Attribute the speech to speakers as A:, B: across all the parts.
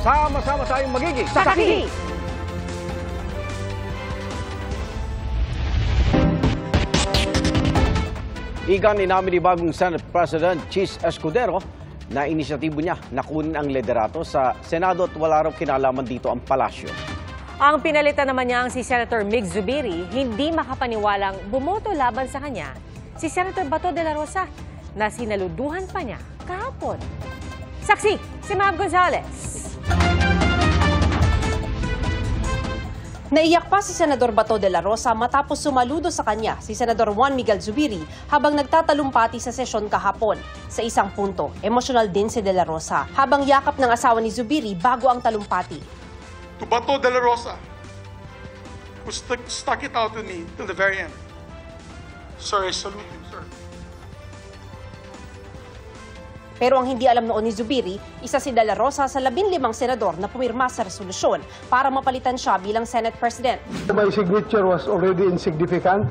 A: Sama-sama tayong magiging
B: Saksi!
A: Igan inamin ni bagong Senate President Chis Escudero na inisyatibo niya na kunin ang liderato sa Senado at wala raw kinalaman dito ang palasyo.
B: Ang pinalitan naman niya ang si Senator Mig Zubiri, hindi makapaniwalang bumoto laban sa kanya si Senator Bato de la Rosa na sinaluduhan pa niya kahapon. Saksi, si Ma'am Gonzales.
C: Naiyak pa si Senador Bato de la Rosa matapos sumaludo sa kanya si Senador Juan Miguel Zubiri habang nagtatalumpati sa sesyon kahapon. Sa isang punto, emosyonal din si de la Rosa habang yakap ng asawa ni Zubiri bago ang talumpati.
D: To Bato de la Rosa, who stuck it out with me till the very end. Sir, I salute you, sir.
C: Pero ang hindi alam noon ni Zubiri, isa si de la Rosa sa 15 senador na pumirma sa resolusyon para mapalitan siya bilang Senate President.
E: My signature was already insignificant.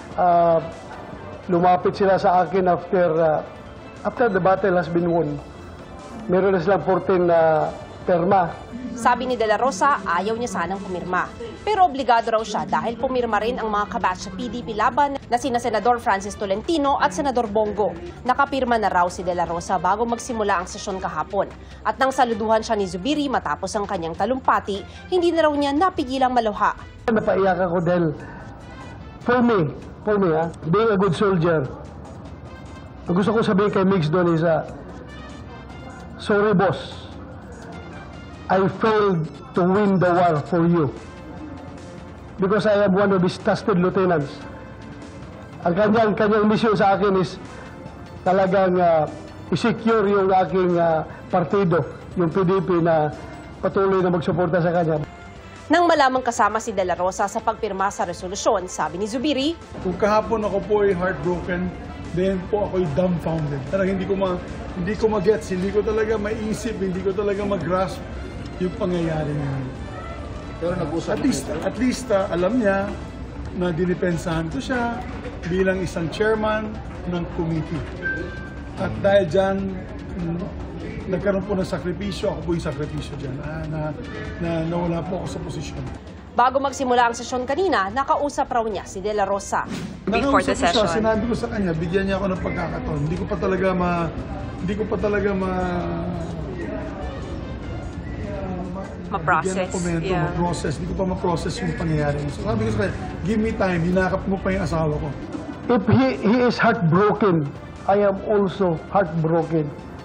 E: Lumapit sila sa akin after the battle has been won. Meron na silang 14 na perma.
C: Sabi ni de la Rosa, ayaw niya sanang pumirma. Pero obligado raw siya dahil pumirma rin ang mga kabatch sa PDP laban na sina Senador Francis Tolentino at Senador Bongo. Nakapirma na raw si de la Rosa bago magsimula ang sesyon kahapon. At nang saluduhan siya ni Zubiri matapos ang kanyang talumpati, hindi na raw niya napigilang maluha.
E: Napaiyak ako dahil for me, being a good soldier, ang gusto ko sabihin kay Mix doon is, sorry boss, I failed to win the war for you. Because I am one of his trusted lieutenants. Ang kanyang mission sa akin is talagang i-secure yung aking partido, yung PDP na patuloy na magsuporta sa kanya.
C: Nang malamang kasama si de la Rosa sa pagpirma sa resolusyon, sabi ni Zubiri,
D: Kung kahapon ako po ay heartbroken, then po ako'y dumbfounded. Talagang hindi ko mag-gets, hindi ko talaga maisip, hindi ko talaga mag-grasp yung pangyayari niya.
F: Pero nag-usap
D: At least alam niya na dinipensahan ko siya bilang isang chairman ng committee. At dahil dyan, nagkaroon po ng sakripisyo, ako po yung sakripisyo dyan, na nawala po ako sa posisyon.
C: bago magsimula ang sesyon kanina, nakausap raw niya si de la Rosa.
B: Before the
D: Nakausap ko siya,
B: session.
D: sinabi ko sa kanya, bigyan niya ako ng pagkakataon. Hindi ko pa talaga
B: Ma-process,
D: bigyan ng komento,
B: yeah.
D: ma-process. Hindi ko pa ma-process yung pangyayari. So sabi ko sa kanya, give me time, hinakap mo pa yung asawa ko.
E: If he is heartbroken, I am also heartbroken.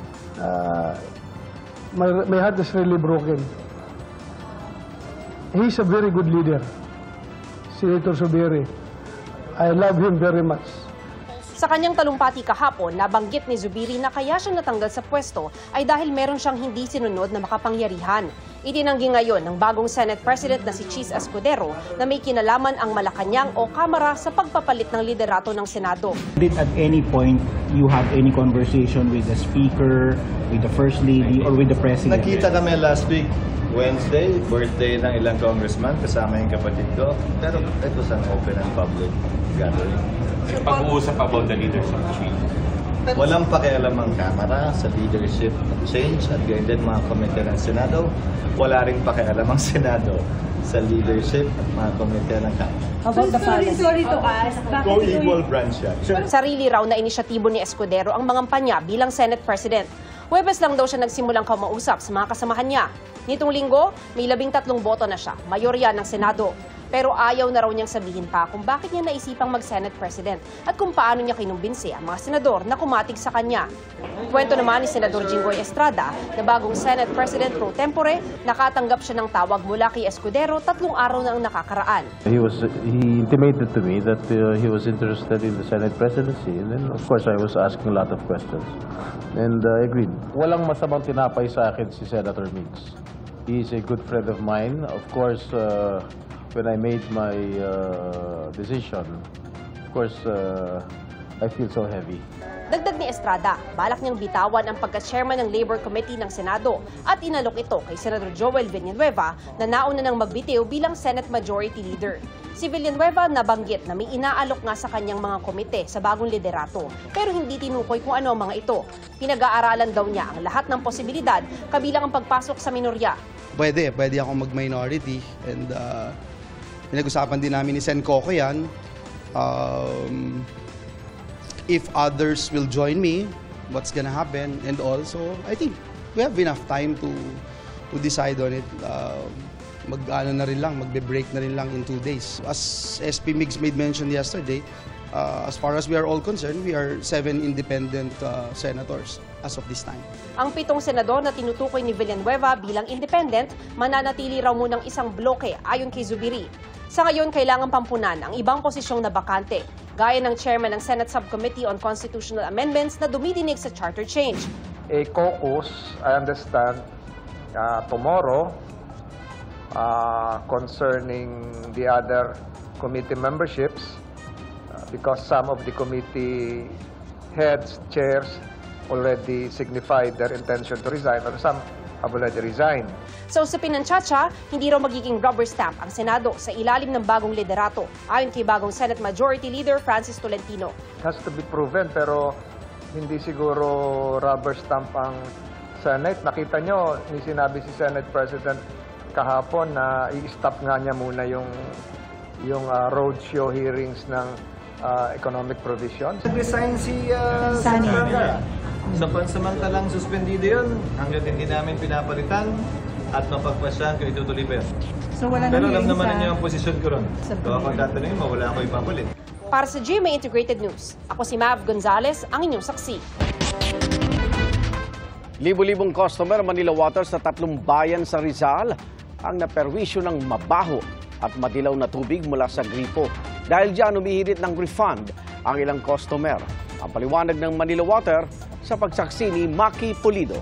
E: My heart is really broken. He's a very good leader, Senator Zubiri. I love him very much.
C: Sa kanyang talumpati kahapon, nabanggit ni Zubiri na kaya siya natanggal sa pwesto ay dahil meron siyang hindi sinunod na makapangyarihan. Itinanggi ngayon ng bagong Senate President na si Chis Escudero na may kinalaman ang Malacanang o Kamara sa pagpapalit ng liderato ng Senado.
G: Did at any point you have any conversation with the Speaker, with the First Lady, or with the President?
F: Nakita kami last week, Wednesday, birthday ng ilang congressman, kasama yung kapatid ko. Pero it was an open and public gathering.
H: Pag-uusap about the leadership change.
F: Walang pakialam ang Kamara sa leadership change at gayon din mga komite ng Senado. Wala rin pakialam ang Senado sa leadership at mga komite ng Kamara.
I: Sorry to ask.
F: Co-equal branch yan.
C: Sarili raw na inisyatibo ni Escudero ang mga niya bilang Senate President. Huwebes lang daw siya nagsimulang kumausap sa mga kasamahan niya. Nitong linggo, may 13 boto na siya, mayorya ng Senado. Pero ayaw na raw niyang sabihin pa kung bakit niya naisipang mag-Senate President at kung paano niya kinumbinsi ang mga senador na kumatig sa kanya. Kwento naman ni Senador Jinggoy Estrada na bagong Senate President pro tempore, nakatanggap siya ng tawag mula kay Escudero 3 araw na ang nakakaraan.
J: He intimated to me that he was interested in the Senate presidency, and then of course I was asking a lot of questions, and I agreed. Walang masamang tinapay sa akin si Senator Mix. He is a good friend of mine. Of course, when I made my decision, of course, I feel so heavy.
C: Dagdag ni Estrada, balak niyang bitawan ang pagka-chairman ng Labor Committee ng Senado at inalok ito kay Senador Joel Villanueva na nauna nang magbitiw bilang Senate Majority Leader. Si Villanueva nabanggit na may inaalok nga sa kanyang mga komite sa bagong liderato pero hindi tinukoy kung ano ang mga ito. Pinag-aaralan daw niya ang lahat ng posibilidad kabilang ang pagpasok sa minorya.
I: Pwede akong mag-minority and pinag-usapan din namin ni Sen Coco yan. If others will join me, what's gonna happen, and also I think we have enough time to decide on it. Magbe-break na rin lang in 2 days. As SP Migs made mention yesterday, as far as we are all concerned, we are 7 independent senators as of this time.
C: Ang 7 senador na tinutukoy ni Villanueva bilang independent, mananatili raw munang isang bloke ayon kay Zubiri. Sa ngayon, kailangan pampunan ang ibang posisyong nabakante, gaya ng chairman ng Senate Subcommittee on Constitutional Amendments na dumidinig sa charter change.
K: A caucus, I understand, tomorrow concerning the other committee memberships because some of the committee heads, chairs already signified their intention to resign or some have already resigned.
C: Sa usapin ng Chacha, hindi raw magiging rubber stamp ang Senado sa ilalim ng bagong liderato, ayon kay bagong Senate Majority Leader Francis Tolentino.
K: It has to be proven pero hindi siguro rubber stamp ang Senate. Nakita nyo, ni sinabi si Senate President kahapon na i-stop nga niya muna yung roadshow hearings ng economic provision.
F: Nag-resign si Senator. Sa pansamantalang suspendido yun, hanggang hindi namin pinapalitan at mapagpasyahan ko itutuloy pa yun.
L: So wala
F: pero alam naman ninyo ang posisyon ko ron. Kung akong tatanungin mo, wala ako ipapalit.
C: Para sa GMA Integrated News, ako si Mav Gonzalez, ang inyong saksi.
A: Libo-libong customer Manila Water sa 3 bayan sa Rizal ang naperwisyo ng mabaho at madilaw na tubig mula sa gripo. Dahil dyan, umihirit ng refund ang ilang customer. Ang paliwanag ng Manila Water sa pagsaksi ni Maki Pulido.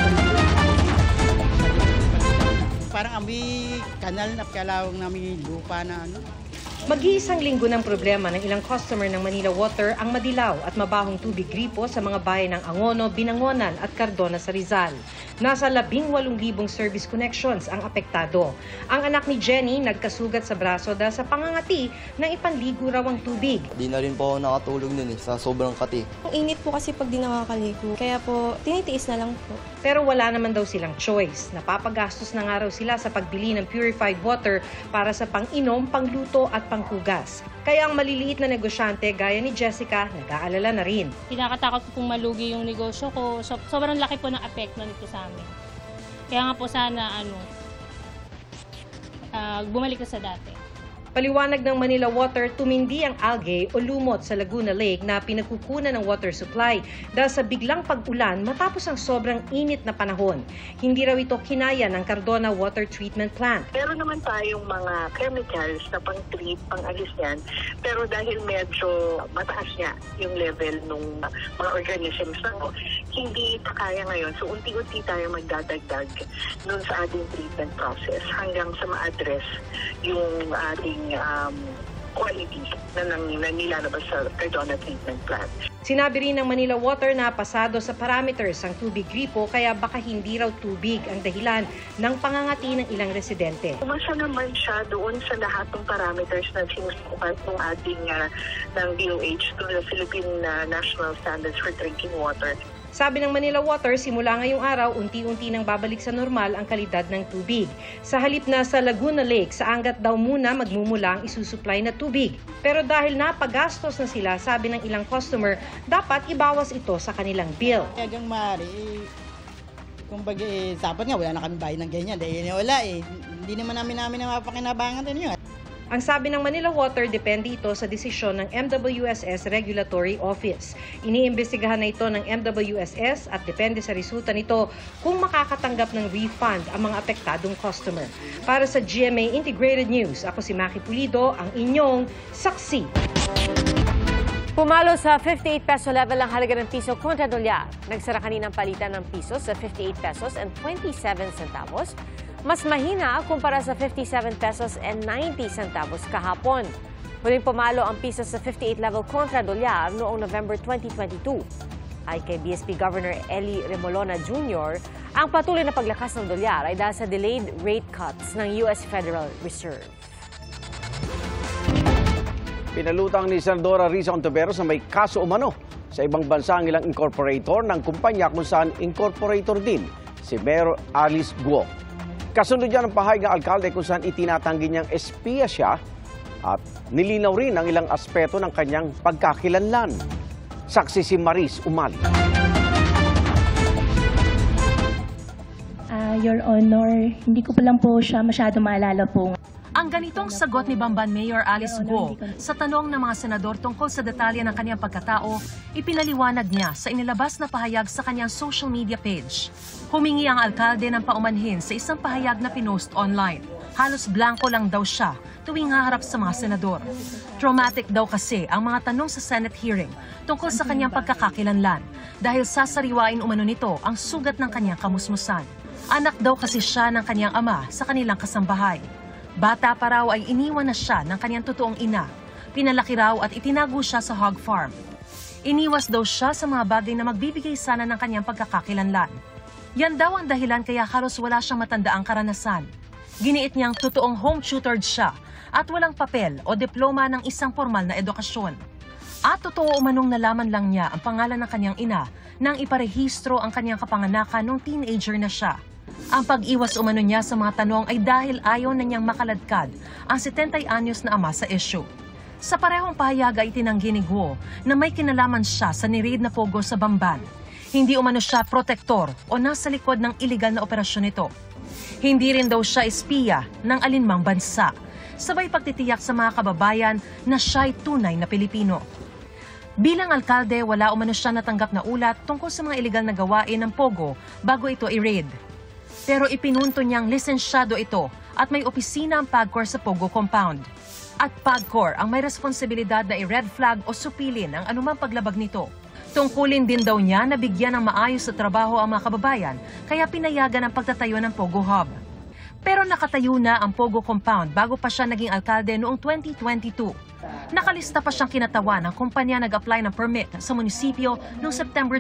L: Parang amoy kanal na kalawang namin lupa na ano.
B: Mag-iisang linggo ng problema ng ilang customer ng Manila Water ang madilaw at mabahong tubig gripo sa mga bayan ng Angono, Binangonan at Cardona sa Rizal. Nasa 18,000 service connections ang apektado. Ang anak ni Jenny nagkasugat sa braso dahil sa pangangati na ipanligo raw ang tubig.
M: Di na rin po ako nakatulog nun sa sobrang kati.
N: Ang init po kasi pag di nakakaligo, kaya po tinitiis na lang po.
B: Pero wala naman daw silang choice. Napapagastos na nga raw sila sa pagbili ng purified water para sa pang-inom, pangluto at panghugas. Kaya ang maliliit na negosyante gaya ni Jessica, nag-aalala na rin.
O: Kinakatakot po pong malugi yung negosyo ko. Sobrang laki po ng apekto nito sa amin. Kaya nga po sana bumalik na sa dati.
B: Paliwanag ng Manila Water, tumindi ang algae o lumot sa Laguna Lake na pinagkukunan ng water supply dahil sa biglang pag-ulan matapos ang sobrang init na panahon. Hindi raw ito kinaya ng Cardona Water Treatment Plant.
P: Meron naman tayong mga chemicals na pang-treat, pang-alis yan, pero dahil medyo mataas niya yung level ng mga organisms na hindi pa kaya ngayon. So unti-unti tayo magdadagdag nun sa ating treatment process hanggang sa ma-address yung ating quality na nilalabas sa Cardona Treatment Plant.
B: Sinabi rin ng Manila Water na pasado sa parameters ang tubig gripo kaya baka hindi raw tubig ang dahilan ng pangangati ng ilang residente.
P: Umasa naman siya doon sa lahat ng parameters na sinusukat ng ating ng DOH to the Philippine National Standards for Drinking Water.
B: Sabi ng Manila Water, simula ngayong araw, unti-unti nang babalik sa normal ang kalidad ng tubig. Sa halip na sa Laguna Lake, sa Angat daw muna magmumula ang isusupply na tubig. Pero dahil napagastos na sila, sabi ng ilang customer, dapat ibawas ito sa kanilang bill.
L: Hanggang maaari, kumbaga dapat nga wala na kami bayad ng ganyan. Dahil wala hindi naman namin napapakinabangan din yun.
B: Ang sabi ng Manila Water, depende ito sa desisyon ng MWSS Regulatory Office. Iniimbestigahan na ito ng MWSS at depende sa resulta nito kung makakatanggap ng refund ang mga apektadong customer. Para sa GMA Integrated News, ako si Maki Pulido, ang inyong saksi. Pumalo sa 58 peso level ang halaga ng piso kontra dolyar. Nagsara kaninang palitan ng piso sa 58 pesos and 27 centavos. Mas mahina kumpara sa 57 pesos and 90 centavos kahapon. Muling pumalo ang piso sa 58 level kontra dolyar noong November 2022. Ay kay BSP Governor Eli Remolona Jr., ang patuloy na paglakas ng dolyar ay dahil sa delayed rate cuts ng US Federal Reserve.
A: Pinalutang ni Senadora Risa Ontiveros na may kaso umano sa ibang bansa ang ilang incorporator ng kumpanya kung saan incorporator din si Mayor Alice Guo. Kasunod yan ang pahayag ng alkalde kung saan itinatanggi niyang espiya siya at nilinaw rin ang ilang aspeto ng kanyang pagkakilanlan. Saksi si Maris Umali.
Q: Your Honor, hindi ko pa lang po siya masyado maalala po.
R: Ang ganitong sagot ni Bamban Mayor Alice Guo sa tanong ng mga senador tungkol sa detalye ng kanyang pagkatao, ipinaliwanag niya sa inilabas na pahayag sa kanyang social media page. Humingi ang alkalde ng paumanhin sa isang pahayag na pinost online. Halos blanco lang daw siya tuwing haharap sa mga senador. Traumatic daw kasi ang mga tanong sa Senate hearing tungkol sa kanyang pagkakakilanlan dahil sasariwain umano nito ang sugat ng kanyang kamusmusan. Anak daw kasi siya ng kanyang ama sa kanilang kasambahay. Bata pa raw ay iniwan na siya ng kanyang totoong ina. Pinalaki raw at itinago siya sa hog farm. Iniwas daw siya sa mga bagay na magbibigay sana ng kanyang pagkakakilanlan. Yan daw ang dahilan kaya halos wala siyang matandaang karanasan. Giniit niyang totoong home tutored siya at walang papel o diploma ng isang formal na edukasyon. At totoo umanong nalaman lang niya ang pangalan ng kanyang ina nang iparehistro ang kanyang kapanganakan nung teenager na siya. Ang pag-iwas umano niya sa mga tanong ay dahil ayaw na niyang makaladkad ang 70 anyos na ama sa issue. Sa parehong pahayag ay tinanggi ni Guo na may kinalaman siya sa ni-raid na pogo sa Bamban. Hindi umano siya protektor o nasa likod ng iligal na operasyon nito. Hindi rin daw siya espiya ng alinmang bansa. Sabay pagtitiyak sa mga kababayan na siya'y tunay na Pilipino. Bilang alkalde, wala umano siya natanggap na ulat tungkol sa mga iligal na gawain ng pogo bago ito i-raid. Pero ipinunto niyang lisensyado ito at may opisina ang PAGCOR sa Pogo Compound. At PAGCOR ang may responsibilidad na i-red flag o supilin ang anumang paglabag nito. Tungkulin din daw niya na bigyan ng maayos sa trabaho ang mga kababayan kaya pinayagan ang pagtatayo ng Pogo Hub. Pero nakatayo na ang Pogo Compound bago pa siya naging alkalde noong 2022. Nakalista pa siyang kinatawan ng kumpanya nag-apply ng permit sa munisipyo noong September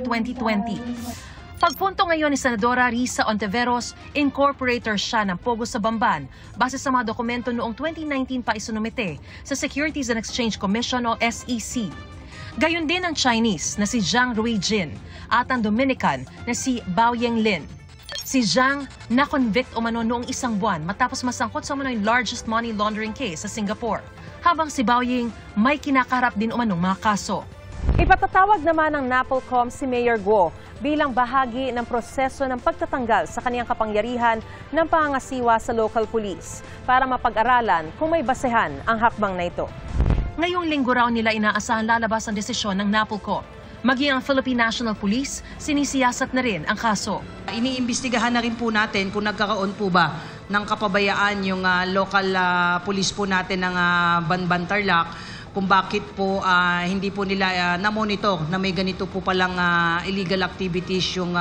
R: 2020. Pagpunto ngayon ni Senadora Risa Ontiveros, incorporator siya ng Pogo sa Bamban base sa mga dokumento noong 2019 pa isinumite sa Securities and Exchange Commission o SEC. Gayon din ang Chinese na si Zhang Ruijin at ang Dominican na si Bao Yenglin. Si Zhang na-convict umano noong isang buwan matapos masangkot sa umano'y largest money laundering case sa Singapore, habang si Bao Ying may kinakaharap din umanong mga kaso.
B: Ipatatawag naman ng NAPOLCOM si Mayor Guo bilang bahagi ng proseso ng pagtatanggal sa kaniyang kapangyarihan ng pangangasiwa sa local police para mapag-aralan kung may basehan ang hakbang na ito.
R: Ngayong linggo raw nila inaasahan lalabas ang desisyon ng NAPOLCOM. Maging ang Philippine National Police, sinisiyasat na rin ang kaso.
S: Iniimbestigahan na rin po natin kung nagkakaroon po ba ng kapabayaan yung local police po natin ng Banban Tarlac, kung bakit po hindi po nila na-monitor na may ganito po palang illegal activities yung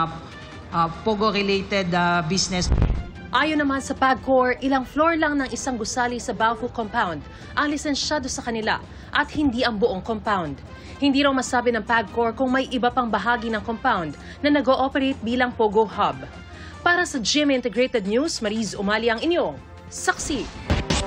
S: Pogo-related business.
R: Ayon naman sa PAGCOR, ilang floor lang ng isang gusali sa Baofu Compound ang lisensyado sa kanila at hindi ang buong compound. Hindi raw masabi ng PAGCOR kung may iba pang bahagi ng compound na nag-ooperate bilang Pogo Hub. Para sa GMA Integrated News, Maris Umali ang inyong saksi.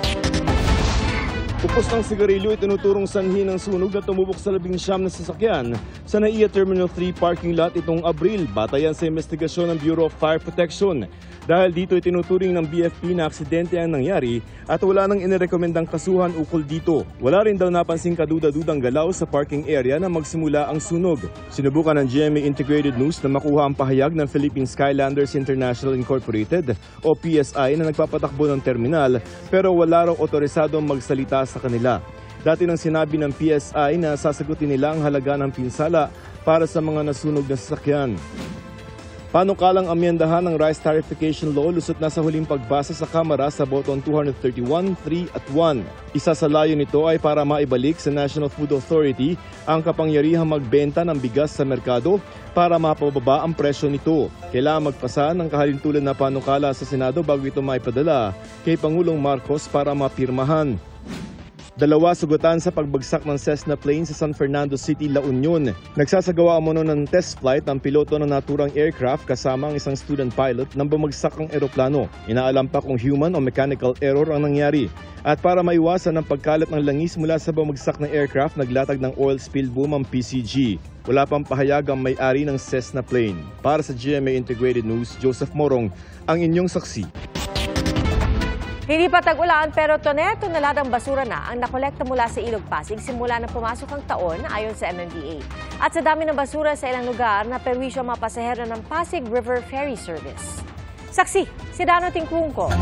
T: Upos ng sigarilyo, itinuturong sanhi ng sunog na tumubok sa 19 na sasakyan sa NAIA Terminal 3 parking lot itong Abril, batayan sa investigasyon ng Bureau of Fire Protection. Dahil dito itinuturing ng BFP na aksidente ang nangyari at wala nang inirekomendang kasuhan ukol dito. Wala rin daw napansing kaduda-dudang galaw sa parking area na magsimula ang sunog. Sinubukan ng GMA Integrated News na makuha ang pahayag ng Philippine Skylanders International Incorporated o PSI na nagpapatakbo ng terminal pero wala raw otorisadong magsalita sa kanila. Dati nang sinabi ng PSI na sasagutin nila ang halaga ng pinsala para sa mga nasunog na sasakyan. Panukalang amyendahan ng Rice Tarification Law lusot na sa huling pagbasa sa Kamara sa botong 231, 3 at 1. Isa sa layo nito ay para maibalik sa National Food Authority ang kapangyarihang magbenta ng bigas sa merkado para mapababa ang presyo nito. Kailangan magpasa ng kahalintulan na panukala sa Senado bago ito maipadala kay Pangulong Marcos para mapirmahan. 2 sugatan sa pagbagsak ng Cessna plane sa San Fernando City, La Union. Nagsasagawa umano ng test flight ang piloto ng naturang aircraft kasama ang isang student pilot nang bumagsak ang eroplano. Inaalam pa kung human o mechanical error ang nangyari. At para maiwasan ang pagkalat ng langis mula sa bumagsak ng aircraft, naglatag ng oil spill boom ang PCG. Wala pang pahayag ang may-ari ng Cessna plane. Para sa GMA Integrated News, Joseph Morong, ang inyong saksi.
B: Hindi pa tag-ulan pero toneladang basura na ang nakolekta mula sa Ilog Pasig simula na pumasok ang taon ayon sa MMDA. At sa dami ng basura sa ilang lugar, naperwisyo ang mga pasahero ng Pasig River Ferry Service. Saksi, si Dano Tingkungko.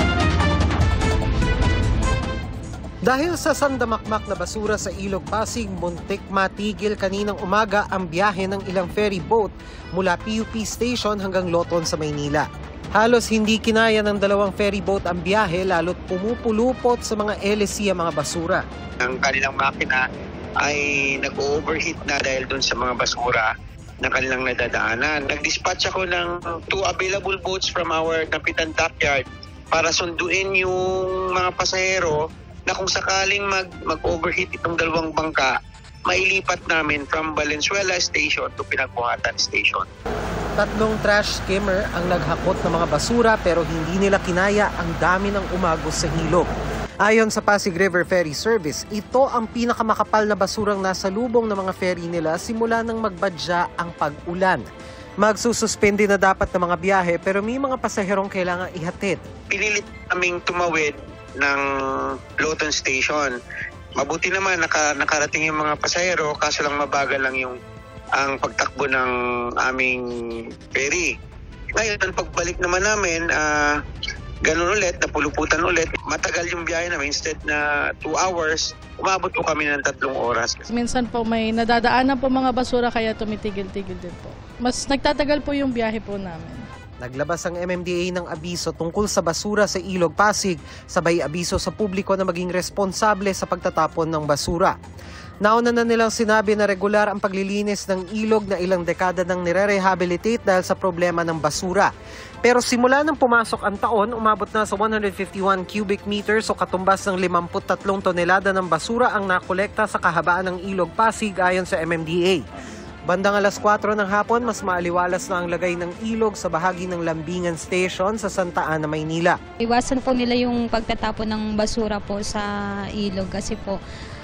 U: Dahil sa sandamakmak na basura sa Ilog Pasig, muntik matigil kaninang umaga ang biyahe ng ilang ferry boat mula PUP Station hanggang Loton sa Maynila. Halos hindi kinaya ng 2 ferry boat ang biyahe lalo't pumupulupot sa mga LSC ang mga basura.
V: Ang kanilang makina ay nag-overheat na dahil dun sa mga basura na kanilang nadadaanan. Nag-dispatch ako ng 2 available boats from our Kapitan Dockyard para sunduin yung mga pasahero na kung sakaling mag-overheat itong 2 bangka, mailipat namin from Valenzuela Station to Pinagbuhatan Station.
U: 3 trash skimmer ang naghakot ng mga basura pero hindi nila kinaya ang dami ng umagos sa hilog. Ayon sa Pasig River Ferry Service, ito ang pinakamakapal na basurang nasa lubong ng mga ferry nila simula nang magbadya ang pag-ulan. Magsususpende na dapat ng mga biyahe pero may mga pasaherong kailangan ihatid.
V: Pinilit naming tumawid ng Loton Station. Mabuti naman nakarating yung mga pasahero kaso lang mabagal lang ang pagtakbo ng aming ferry. Ngayon, pagbalik naman namin, ganun ulit, napuluputan ulit. Matagal yung biyahe namin. Instead na 2 hours, umabot po kami ng 3 oras.
W: Minsan po may nadadaanan po mga basura kaya tumitigil-tigil din po. Mas nagtatagal po yung biyahe po namin.
U: Naglabas ang MMDA ng abiso tungkol sa basura sa Ilog Pasig, sabay abiso sa publiko na maging responsable sa pagtatapon ng basura. Nauna na nilang sinabi na regular ang paglilinis ng ilog na ilang dekada nang nire-rehabilitate dahil sa problema ng basura. Pero simula nang pumasok ang taon, umabot na sa 151 cubic meters o katumbas ng 53 tonelada ng basura ang nakolekta sa kahabaan ng Ilog Pasig ayon sa MMDA. Bandang alas 4 ng hapon, mas maaliwalas na ang lagay ng ilog sa bahagi ng Lambingan Station sa Santa Ana, Maynila.
X: Iwasan po nila yung pagtatapon ng basura po sa ilog kasi po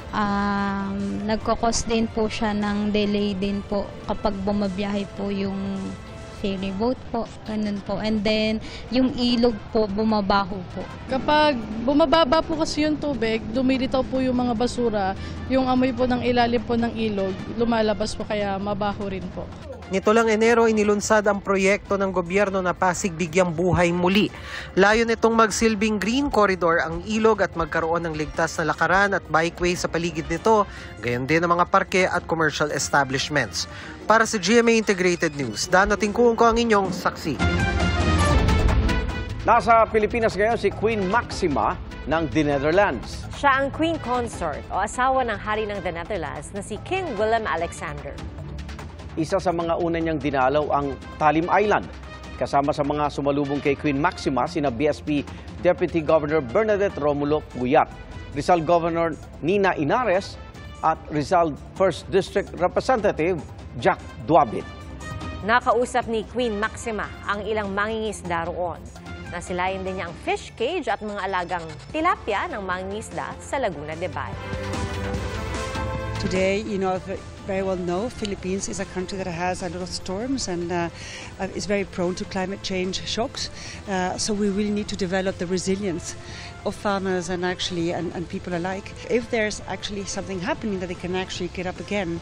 X: nagkakos din po siya ng delay din po kapag bumabiyahe po yung ferry boat po, ganun po. And then, yung ilog po, bumabaho po.
W: Kapag bumababa po kasi yung tubig, dumilitaw po yung mga basura, yung amoy po ng ilalim po ng ilog, lumalabas po kaya mabaho rin po.
U: Nito lang Enero, inilunsad ang proyekto ng gobyerno na Pasig Bigyang Buhay Muli. Layo nitong magsilbing green corridor ang ilog at magkaroon ng ligtas na lakaran at bikeway sa paligid nito, gayon din ang mga parke at commercial establishments. Para sa GMA Integrated News, Dano Tingkungko ang inyong saksi.
A: Nasa Pilipinas ngayon si Queen Maxima ng The Netherlands.
B: Siya ang Queen Consort o asawa ng hari ng The Netherlands na si King Willem Alexander.
A: Isa sa mga una niyang dinalaw ang Talim Island. Kasama sa mga sumalubong kay Queen Maxima, sina BSP Deputy Governor Bernadette Romulo Puyat, Rizal Governor Nina Inares at Rizal 1st District Representative Jack Duabit.
B: Nakausap ni Queen Maxima ang ilang mangingisda roon. Nasilayan din niya ang fish cage at mga alagang tilapia ng mangingisda sa Laguna de Bay.
Y: Today, very well know, Philippines is a country that has a lot of storms and is very prone to climate change shocks. So we really need to develop the resilience of farmers and people alike. If there's actually something happening, that they can actually get up again.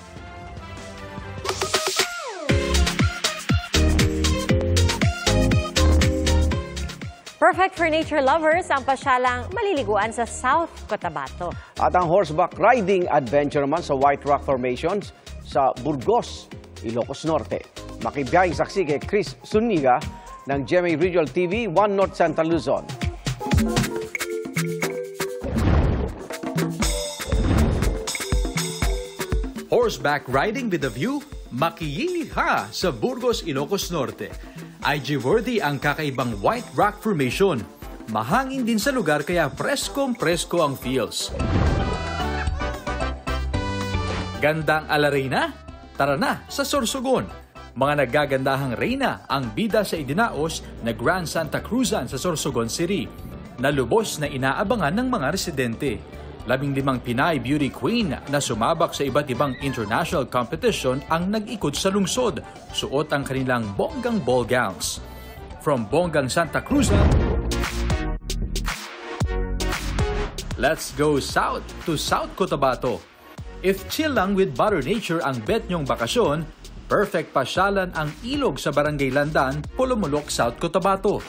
B: Perfect for nature lovers ang pasyalang maliliguan sa South Cotabato.
A: At ang horseback riding adventure naman sa White Rock Formations sa Burgos, Ilocos Norte. Makibiyahing saksi kay Chris Zuniga ng GMA Regional TV 1 North Central Luzon.
Z: Horseback riding with a view, makiyiha sa Burgos, Ilocos Norte. IG-worthy ang kakaibang White Rock Formation. Mahangin din sa lugar kaya preskong-presko ang feels. Gandang ala Reyna? Tara na sa Sorsogon. Mga naggagandahang Reyna ang bida sa idinaos na Grand Santa Cruzan sa Sorsogon City, na lubos na inaabangan ng mga residente. 15 Pinay Beauty Queen na sumabak sa iba't ibang international competition ang nag-ikot sa lungsod, suot ang kanilang bonggang ball gowns. From bonggang Santa Cruzan, let's go south to South Cotabato. If chill lang with Butter Nature ang bet nyong bakasyon, perfect pasyalan ang ilog sa Barangay Landan, Polomolok, South Cotabato.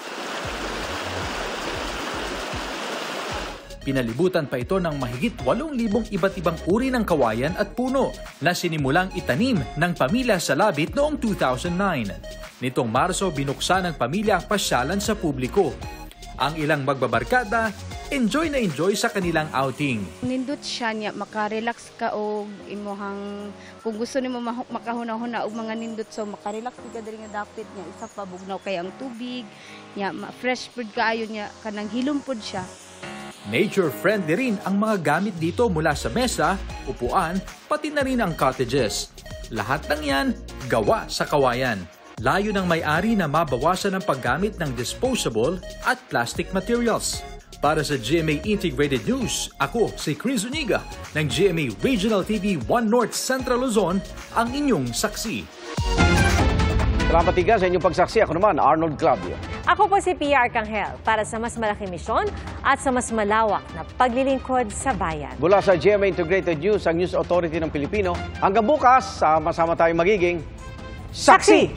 Z: Pinalibutan pa ito ng mahigit 8,000 iba't ibang uri ng kawayan at puno na sinimulang itanim ng pamilya sa Labit noong 2009. Nitong Marso, binuksan ng pamilya ang pasyalan sa publiko. Ang ilang magbabarkada, enjoy na enjoy sa kanilang outing.
D: Nindot siya niya, makarelax ka o imuhang, kung gusto nimo makahuna-huna og mga nindot, so makarelax ka diri nga dapit niya, isa pa bugnaw kay ang tubig, niya fresh food kaayo niya, kanang hilumpod siya.
Z: Nature-friendly rin ang mga gamit dito mula sa mesa, upuan, pati na rin ang cottages. Lahat ng yan, gawa sa kawayan. Layo ng may-ari na mabawasan ang paggamit ng disposable at plastic materials. Para sa GMA Integrated News, ako si Chris Zuniga ng GMA Regional TV 1 North Central Luzon, ang inyong saksi.
A: Salamat tiga sa inyong pagsaksi. Ako naman, Arnold Clavio.
B: Ako po si Pia Arcangel para sa mas malaking misyon at sa mas malawak na paglilingkod sa bayan.
A: Mula sa GMA Integrated News, ang News Authority ng Pilipino, hanggang bukas, sama-sama tayong magiging saksi!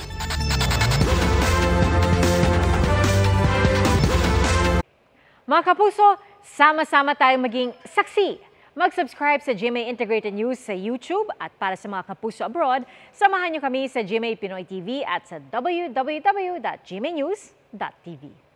B: Mga kapuso, sama-sama tayong maging saksi. Mag-subscribe sa GMA Integrated News sa YouTube at para sa mga kapuso abroad, samahan niyo kami sa GMA Pinoy TV at sa www.gmanews.tv.